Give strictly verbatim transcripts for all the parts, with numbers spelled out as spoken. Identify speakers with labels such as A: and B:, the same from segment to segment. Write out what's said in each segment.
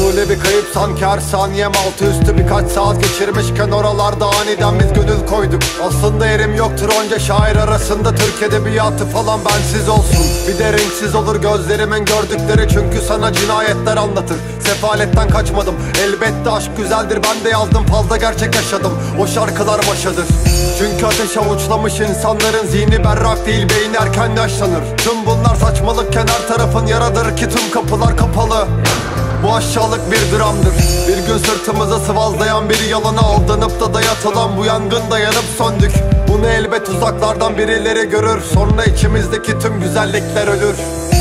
A: Böyle bir kayıp sanki her saniyem altı üstü birkaç saat geçirmişken oralarda aniden biz gönül koyduk. Aslında yerim yoktur onca şair arasında, Türk edebiyatı falan bensiz olsun. Bir de renksiz olur gözlerimin gördükleri, çünkü sana cinayetler anlatır. Sefaletten kaçmadım, elbette aşk güzeldir, ben de yazdım, fazla gerçek yaşadım. O şarkılar başadır. Çünkü ateş avuçlamış insanların zihni berrak değil, beyni erken yaşlanır. Tüm bunlar saçmalıkken her tarafın yaradır ki tüm kapılar kapalı. Bu aşağılık bir dramdır. Bir gün sırtımıza sıvazlayan bir yalana aldanıp da dayatılan bu yangında yanıp söndük. Bunu elbet uzaklardan birileri görür, sonra içimizdeki tüm güzellikler ölür.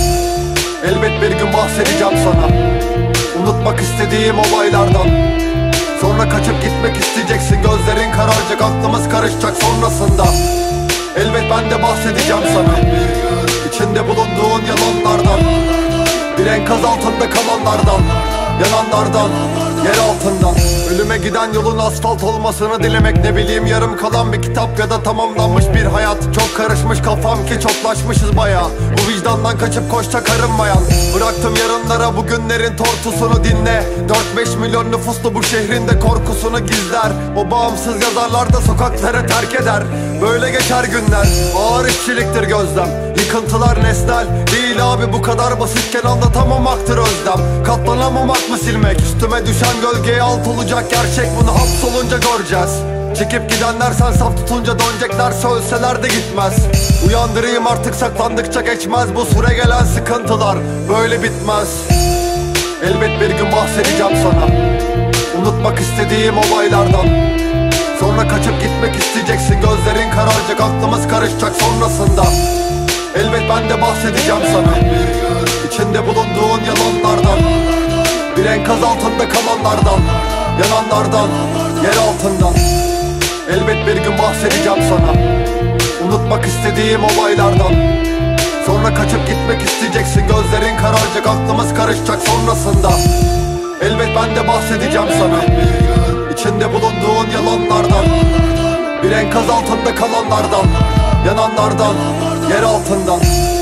A: Elbet bir gün bahsedeceğim sana unutmak istediğim olaylardan. Sonra kaçıp gitmek isteyeceksin, gözlerin kararacak, aklımız karışacak sonrasında. Elbet ben de bahsedeceğim sana içinde bulunduğun yalanlardan, bir enkaz altında kalanlardan, yananlardan, yer altından. Ölüme giden yolun asfalt olmasını dilemek, ne bileyim yarım kalan bir kitap ya da tamamlanmış bir hayat. Çok karışmış kafam ki çoklaşmışız baya, bu vicdandan kaçıp koşacak arınmayan. Bıraktım yarınlara bugünlerin tortusunu dinle. Dört beş milyon nüfuslu bu şehrin de korkusunu gizler. O bağımsız yazarlar da sokakları terk eder. Böyle geçer günler, ağır işçiliktir gözlem. Yıkıntılar nesnel değil abi, bu kadar basitken anlatamamaktır özlem. Katlanamamak mı silmek, üstüme düşen gölgeye alt olacak gerçek, bunu hapsolunca göreceğiz. Çekip gidenler sen saf tutunca dönecekler, söyleseler de gitmez. Uyandırayım artık, saklandıkça geçmez bu süre gelen sıkıntılar, böyle bitmez. Elbet bir gün bahsedeceğim sana unutmak istediğim olaylardan. Sonra kaçıp gitmek isteyeceksin, gözlerin kararacak, aklımız karışacak sonrasında. Elbet ben de bahsedeceğim sana içinde bulunduğun yalanlardan, bir enkaz altında kalanlardan, yananlardan, yer altından. Elbet bir gün bahsedeceğim sana unutmak istediğim olaylardan. Sonra kaçıp gitmek isteyeceksin, gözlerin kararacak, aklımız karışacak sonrasında. Elbet ben de bahsedeceğim sana içinde bulunduğun yalanlardan, bir enkaz altında kalanlardan, yananlardan, yer altından.